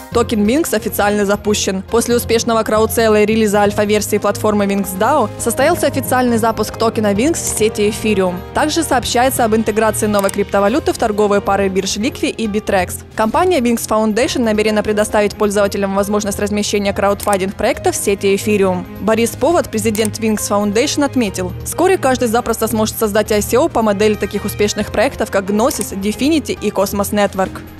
Токен Wings официально запущен. После успешного краудсейла и релиза альфа-версии платформы Wings DAO состоялся официальный запуск токена Wings в сети Ethereum. Также сообщается об интеграции новой криптовалюты в торговые пары бирж Liqui и Bittrex. Компания Wings Foundation намерена предоставить пользователям возможность размещения краудфандинг-проектов в сети Ethereum. Борис Повод, президент Wings Foundation, отметил: вскоре каждый запросто сможет создать ICO по модели таких успешных проектов, как Gnosis, Dfinity и Cosmos Network.